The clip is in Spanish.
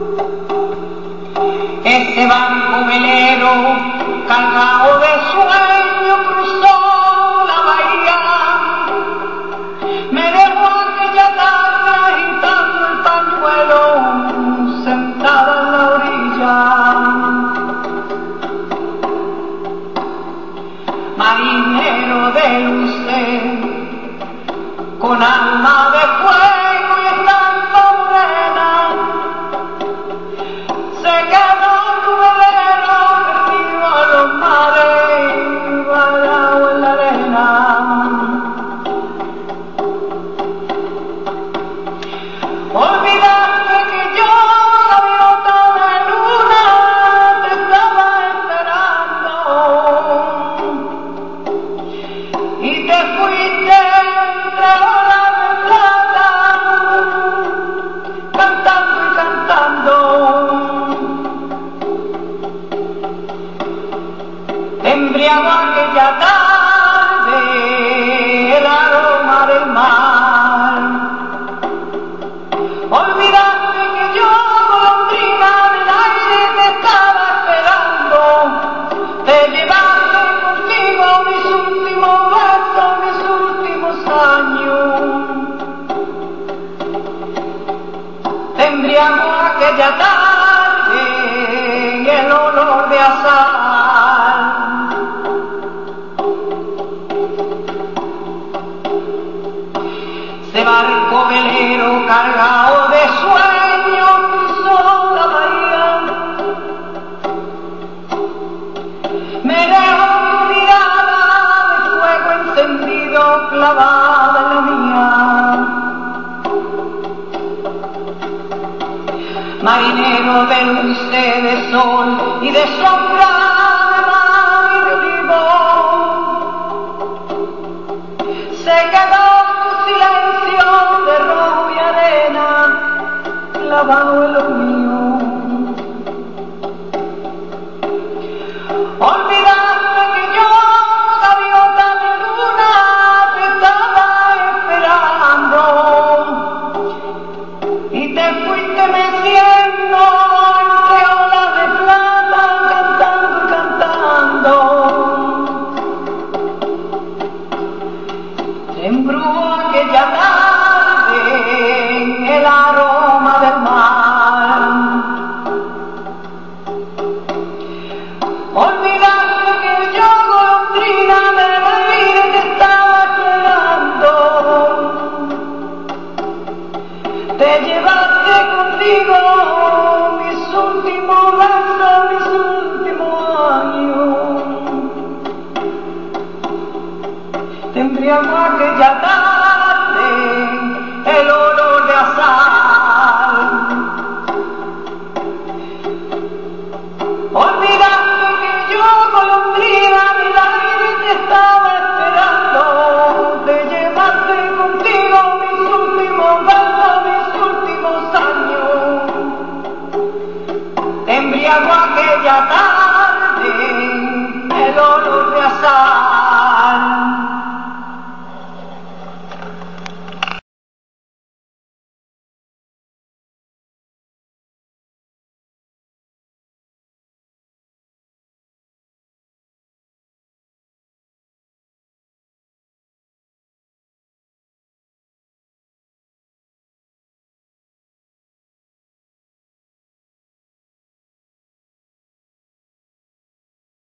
Este barco velero, cargado de sueño, cruzó la bahía. Me dejó aquella tarde agitando el pañuelo, sentada en la orilla. Marinero de luces, con alma de fuego y estampa morena, se quedó tu velero perdido a los mares, varado en la arena. Olvidaste que yo, gaviota de luna, te estaba esperando y te fuiste entre olas de plata, cantando y cantando. Embriagó aquella tarde el aroma del mar. Olvidaste que yo, golondrina del aire, te estaba esperando. Te llevaste contigo mis últimos besos, mis últimos años. Te embriagó aquella tarde el olor de azahar. Ese barco velero cargado de sueño cruzó la bahía. Me dejó tu mirada de fuego encendido clavada en la mía. Marinero de luces, de sol y de sombra, de mar y de olivo, se quedó tu silencio de rojo y arena clavado en lo mío. Olvidaste que yo, gaviota de luna, te estaba esperando y te fuiste meciendo entre olas de plata, cantando y cantando. Te embrujó aquella tarde el aroma del mar. Olvidaste que yo, golondrina del aire, te estaba esperando. Te llevaste contigo mis últimos besos, mis últimos años. Te embriagó aquella tarde el olor de azahar. Olvidaste que yo, golondrina del aire, te estaba esperando. Te llevaste contigo mis últimos besos, mis últimos años. Te embriagó aquella tarde el olor de azahar.